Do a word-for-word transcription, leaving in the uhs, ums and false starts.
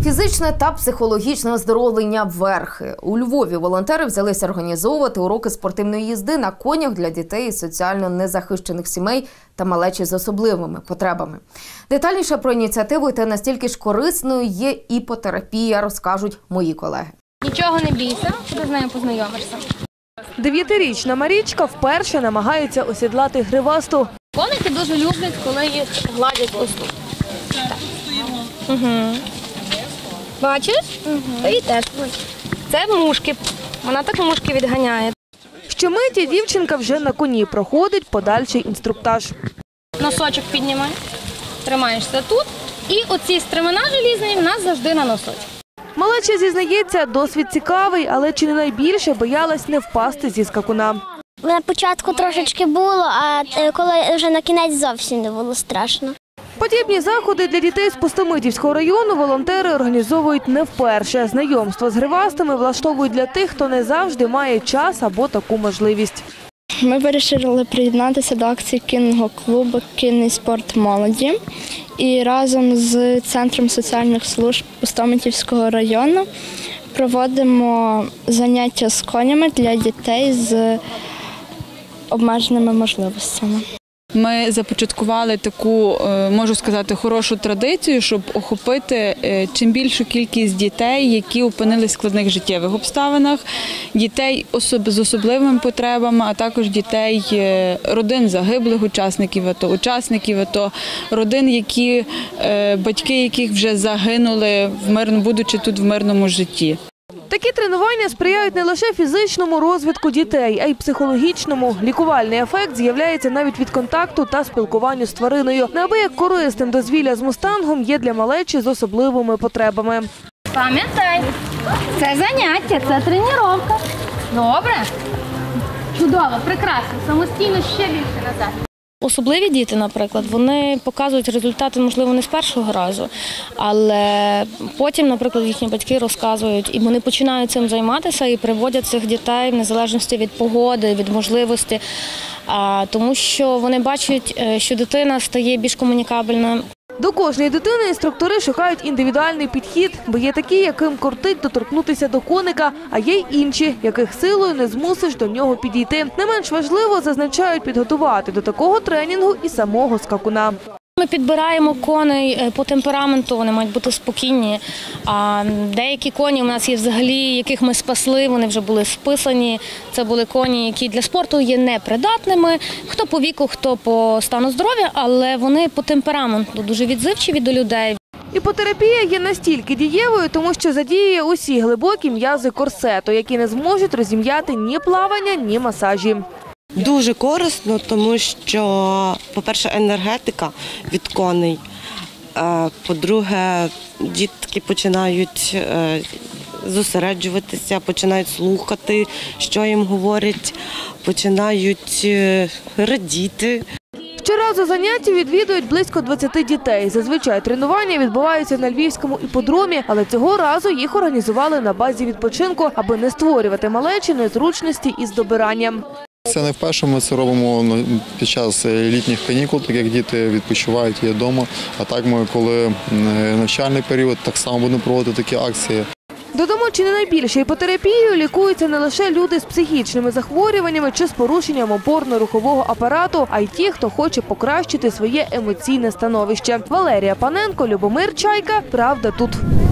Фізичне та психологічне оздоровлення верхи. У Львові волонтери взялися організовувати уроки спортивної їзди на конях для дітей із соціально незахищених сімей та малечі з особливими потребами. Детальніше про ініціативу та настільки ж корисною є іпотерапія, розкажуть мої колеги. Нічого не бійся, ти з нею познайомишся. Дев'ятирічна Марічка вперше намагається осідлати гривасту. Коники дуже люблять, коли їх гладять ось тут. Угу. Бачиш? Угу. І теж. Це мушки. Вона так мушки відганяє. Щомиті дівчинка вже на коні проходить подальший інструктаж. Носочок піднімай, тримаєшся тут. І оці стремена желізні в нас завжди на носочок. Малеча зізнається, досвід цікавий, але чи не найбільше боялась не впасти зі скакуна. На початку трошечки було, а коли вже на кінець зовсім не було страшно. Подібні заходи для дітей з Пустомитівського району волонтери організовують не вперше. Знайомство з гривастами влаштовують для тих, хто не завжди має час або таку можливість. Ми вирішили приєднатися до акції кінного клубу «Кінний спорт молоді». І разом з Центром соціальних служб Пустомитівського району проводимо заняття з конями для дітей з обмеженими можливостями. Ми започаткували таку, можу сказати, хорошу традицію, щоб охопити чим більшу кількість дітей, які опинились в складних життєвих обставинах, дітей з особливими потребами, а також дітей родин загиблих учасників АТО, учасників АТО, родин, які, батьки яких вже загинули, будучи тут в мирному житті. Такі тренування сприяють не лише фізичному розвитку дітей, а й психологічному. Лікувальний ефект з'являється навіть від контакту та спілкування з твариною. Неабияк корисним дозвілля з мустангом є для малечі з особливими потребами. Пам'ятай, це заняття, це тренування. Добре? Чудово, прекрасно. Самостійно ще більше назад. Особливі діти, наприклад, вони показують результати, можливо, не з першого разу, але потім, наприклад, їхні батьки розказують, і вони починають цим займатися і приводять цих дітей в незалежності від погоди, від можливості, тому що вони бачать, що дитина стає більш комунікабельною. До кожної дитини інструктори шукають індивідуальний підхід, бо є такі, яким кортить доторкнутися до коника, а є й інші, яких силою не змусиш до нього підійти. Не менш важливо, зазначають, підготувати до такого тренінгу і самого скакуна. Ми підбираємо коней по темпераменту, вони мають бути спокійні. А деякі коні у нас є взагалі, яких ми спасли, вони вже були списані. Це були коні, які для спорту є непридатними, хто по віку, хто по стану здоров'я, але вони по темпераменту дуже відзивчиві до людей. Іпотерапія є настільки дієвою, тому що задіює усі глибокі м'язи корсету, які не зможуть розім'яти ні плавання, ні масажі. Дуже корисно, тому що, по-перше, енергетика від коней, по-друге, дітки починають зосереджуватися, починають слухати, що їм говорять, починають радіти. Щоразу заняття відвідують близько двадцяти дітей. Зазвичай тренування відбуваються на львівському іпподромі, але цього разу їх організували на базі відпочинку, аби не створювати малечі незручності із добиранням. Це не вперше, ми це робимо під час літніх канікул, так як діти відпочивають, є вдома. А так ми, коли навчальний період, так само будемо проводити такі акції. Додамо, чи не найбільше іпотерапією лікуються не лише люди з психічними захворюваннями чи з порушенням опорно-рухового апарату, а й ті, хто хоче покращити своє емоційне становище. Валерія Паненко, Любомир Чайка. Правда тут.